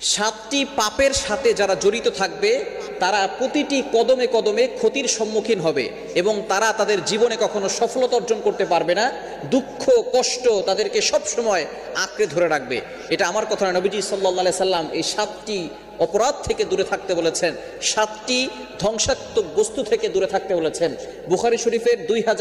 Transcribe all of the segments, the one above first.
সাতটি পাপের সাথে যারা জড়িত থাকবে তারা প্রতিটি কদমে কদমে ক্ষতির সম্মুখীন হবে এবং তারা তাদের জীবনে কখনো সফলতা অর্জন করতে পারবে না। দুঃখ কষ্ট তাদেরকে সব সময় আঁকড়ে ধরে রাখবে। এটা আমার কথা না, নবীজি সাল্লাল্লাহু আলাইহি সাল্লাম এই সাতটি অপরাধ থেকে দূরে থাকতে বলেছেন, সাতটি ধ্বংসাত্মক বস্তু থেকে দূরে থাকতে বলেছেন। বুখারী শরীফের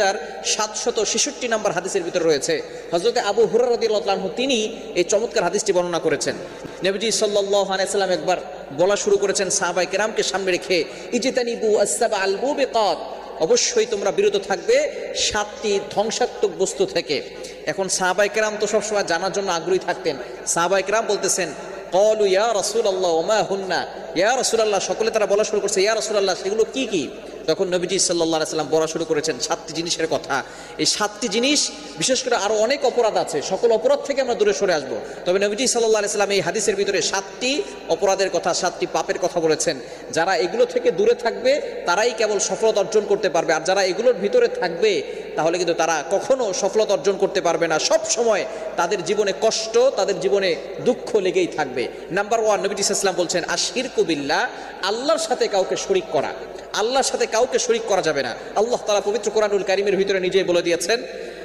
2766 নম্বর হাদিসের ভিতরে রয়েছে। হযরত আবু হুরায়রা রাদিয়াল্লাহু আনহু তিনি এই চমৎকার হাদিসটি বর্ণনা করেছেন। নবীজি সাল্লাল্লাহু আলাইহি সাল্লাম একবার বলা শুরু করেছেন সাহাবায়ে কেরামকে সামনে রেখে, ইজতানিবু আস-সাবআল মুবিকাত, অবশ্যই তোমরা বিরত থাকবে সাতটি ধ্বংসাত্মক বস্তু থেকে। এখন সাহাবায়ে কেরাম তো সবসময় জানার জন্য আগ্রহী থাকতেন। সাহাবায়ে কেরাম বলতেছেন, ক্বালু ইয়া রাসূলুল্লাহ ওয়া মা হুন্না, ইয়া রাসূলুল্লাহ, সকলে তারা বলা শুরু করছে, ইয়া রাসূলুল্লাহ সেগুলো কি কি? তখন নবীজি সাল্লাল্লাহু আলাইহি সাল্লাম বলা শুরু করেছেন সাতটি জিনিসের কথা। এই সাতটি জিনিস, বিশেষ করে আরো অনেক অপরাধ আছে, সকল অপরাধ থেকে আমরা দূরে সরে আসবো। তবে নবীজি সাল্লাল্লাহু আলাইহি সাল্লাম এই হাদিসের ভিতরে সাতটি অপরাধের কথা, সাতটি পাপের কথা বলেছেন। যারা এগুলো থেকে দূরে থাকবে তারাই কেবল সফলতা অর্জন করতে পারবে, আর যারা এগুলোর ভিতরে থাকবে তাহলে কিন্তু তারা কখনো সফলতা অর্জন করতে পারবে না। সব সময় তাদের জীবনে কষ্ট, তাদের জীবনে দুঃখ লেগেই থাকবে। নাম্বার 1, নবীজি সাল্লাল্লাহু আলাইহি ওয়াসাল্লাম বলছেন আশিরকু বিল্লাহ, আল্লাহর সাথে কাউকে শরীক করা। আল্লাহর সাথে কাউকে শরীক করা যাবে না। আল্লাহ তাআলা পবিত্র কোরআনুল কারীমের ভিতরে নিজেই বলে দিয়েছেন,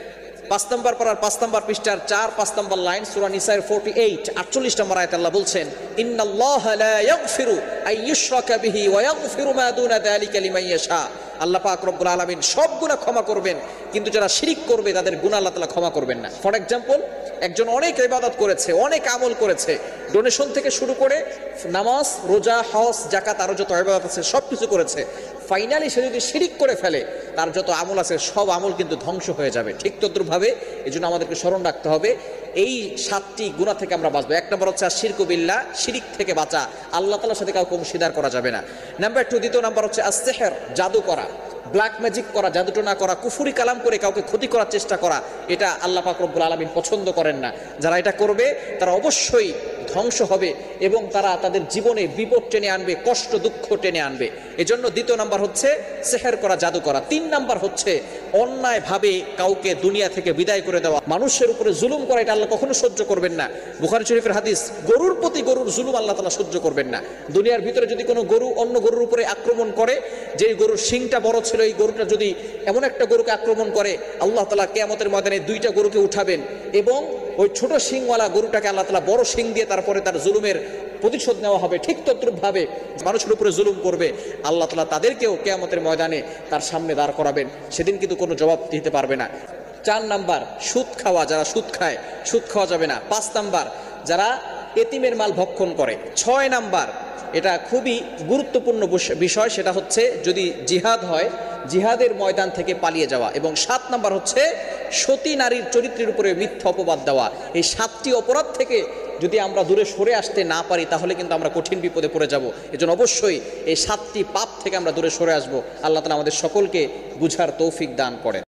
5 নম্বর পারার 5 নম্বর পৃষ্ঠার 4-5 নম্বর লাইন, সূরা নিসার 48 নম্বর আয়াতে আল্লাহ বলছেন, ইন্নাল্লাহা লা ইয়াগফিরু আইয়ুশরাকা বিহি ওয়া ইয়াগফিরু মা দুনা যালিকা লিমান ইয়াশা। আল্লাহ পাক রব্বুল আলামিন সব গুনাহ ক্ষমা করবেন, কিন্তু যারা শিরিক করবে তাদের গুনাহ আল্লাহ তাআলা ক্ষমা করবেন না। ফর এক্সাম্পল, একজন অনেক ইবাদত করেছে, অনেক আমল করেছে, ডোনেশন থেকে শুরু করে নামাজ, রোজা, হজ, যাকাত, আরো যত ইবাদত আছে সব কিছু করেছে। ফাইনালি সে যদি শিরিক করে ফেলে, তার যত আমল আছে সব আমল কিন্তু ধ্বংস হয়ে যাবে। ঠিক তদ্রুপভাবে এই জন্য আমাদেরকে স্মরণ রাখতে হবে এই সাতটি গুনাহ থেকে আমরা বাঁচবো। 1 নম্বর হচ্ছে আশিরকু বিল্লাহ, শিরিক থেকে বাঁচা, আল্লাহ তাআলার সাথে কাউকে অংশীদার করা যাবে না। নাম্বার 2, দ্বিতীয় নাম্বার হচ্ছে আস-সিহর, জাদু করা, ব্ল্যাক ম্যাজিক করা, জাদুটোনা করা, কুফরি কালাম করে কাউকে ক্ষতি করার চেষ্টা করা, এটা আল্লাহ পাক রব্বুল আলামিন পছন্দ করেন না। যারা এটা করবে তারা অবশ্যই ধ্বংস হবে এবং তারা তাদের জীবনে বিপদ টেনে আনবে, কষ্ট দুঃখ টেনে আনবে। এজন্য দ্বিতীয় নাম্বার হচ্ছে সেহের করা, জাদু করা। 3 নাম্বার হচ্ছে অন্যায়ভাবে কাউকে দুনিয়া থেকে বিদায় করে দেওয়া, মানুষের উপরে জুলুম করা, এটা আল্লাহ কখনো সহ্য করবেন না। বুখারী শরীফের হাদিস, গরুর প্রতি গরুর জুলুম আল্লাহ তাআলা সহ্য করবেন না। দুনিয়ার ভিতরে যদি কোনো গরু অন্য গরুর উপরে আক্রমণ করে, যেই গরুর শিংটা বড় ছিল এই গরুটা যদি এমন একটা গরুকে আক্রমণ করে, আল্লাহ তাআলা কিয়ামতের ময়দানে 2টা গরুকে উঠাবেন এবং ওই ছোট শিংওয়ালা গরুটাকে আল্লাহ তাআলা বড় শিং দিয়ে তারপরে তার জুলুমের প্রতিশোধ নেওয়া হবে। ঠিক তদ্রুপভাবে মানুষের উপরে জুলুম করবে, আল্লাহ তাআলা তাদেরকেও কিয়ামতের ময়দানে তার সামনে দাঁড় করাবেন, সেদিন কিন্তু কোনো জবাব দিতে পারবে না। 4 নাম্বার সুদ খাওয়া, যারা সুদ খায়, সুদ খাওয়া যাবে না। 5 নাম্বার যারা এতিমের মাল ভক্ষণ করে। 6 নাম্বার, এটা খুবই গুরুত্বপূর্ণ বিষয়, সেটা হচ্ছে যদি জিহাদ হয়, জিহাদের ময়দান থেকে পালিয়ে যাওয়া। এবং 7 নাম্বার হচ্ছে সতী নারীর চরিত্রের উপরে মিথ্যা অপবাদ দেওয়া। এই 7টি অপরাধ থেকে যদি আমরা দূরে সরে আসতে না পারি তাহলে কিন্তু আমরা কঠিন বিপদে পড়ে যাব। এজন্য অবশ্যই এই 7টি পাপ থেকে আমরা দূরে সরে আসবো। আল্লাহ তাআলা আমাদের সকলকে বুঝার তৌফিক দান করেন।